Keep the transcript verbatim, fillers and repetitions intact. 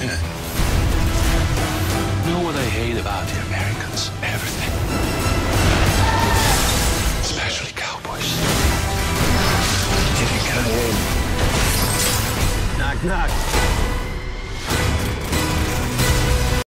Yeah. You know what I hate about the Americans? Everything. Especially cowboys. Knock, knock.